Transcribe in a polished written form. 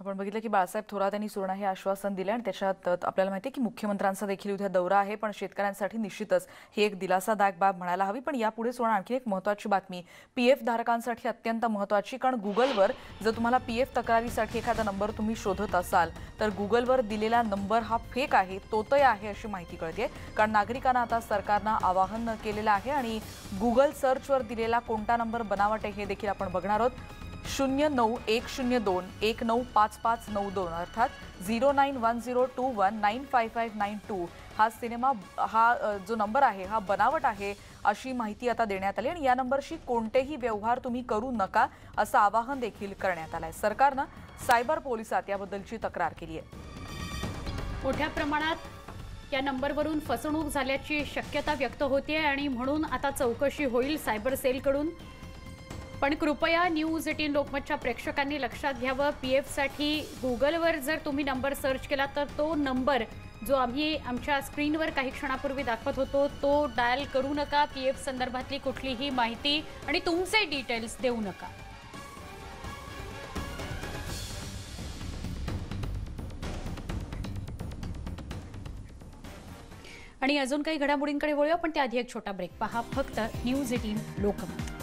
आपण बघितलं की बाळासाहेब थोरात यांनी सुवर्ण हे आश्वासन दिले आणि त्याच्यात आपल्याला माहिती आहे की मुख्यमंत्र्यांचा देखील उद्या दौरा आहे, पण शेतकऱ्यांसाठी निश्चितच ही एक दिलासादायक बाब म्हणायला हवी। पण यापुढे सुवर्ण आणखी एक महत्त्वाची बातमी पीएफ धारकांसाठी अत्यंत महत्त्वाची, कारण गुगलवर जर तुम्हाला पीएफ तक्रारीसाठी एखादा नंबर तुम्ही शोधत असाल तर गुगलवर दिलेला नंबर हा फेक आहे, तोतय आहे अशी माहिती कळते। कारण नागरिकांना आता सरकारने आवाहन केलेलं आहे आणि गुगल सर्चवर दिलेला कोणता नंबर बनावट आहे हे देखील आपण बघणार आहोत। 091021955592 अर्थात 091021955592 हा जो नंबर आहे हा बनावट आहे अशी माहिती आता देण्यात आली आणि या नंबरशी कोणतेही व्यवहार तुम्ही करू नका असं आवाहन देखील करण्यात आलंय। सरकारने सायबर पोलिसात याबद्दलची तक्रार केली आहे। मोठ्या प्रमाणात या नंबरवरून फसवणूक झाल्याची शक्यता व्यक्त होते आणि म्हणून आता चौकशी होईल सायबर सेलकडून। पण कृपया न्यूज 18 लोकमतच्या प्रेक्षकांनी लक्षात घ्यावं, पीएफ साठी गुगलवर जर तुम्ही नंबर सर्च केला तर तो नंबर जो आम्ही आमच्या स्क्रीनवर काही क्षणापूर्वी दाखवत होतो तो डायल करू नका। पीएफ संदर्भातली कुठलीही माहिती आणि तुमचे डिटेल्स देऊ नका। आणि अजून काही घडामोडींकडे वळूया, पण त्याआधी एक छोटा ब्रेक। पहा फक्त न्यूज 18 लोकमत।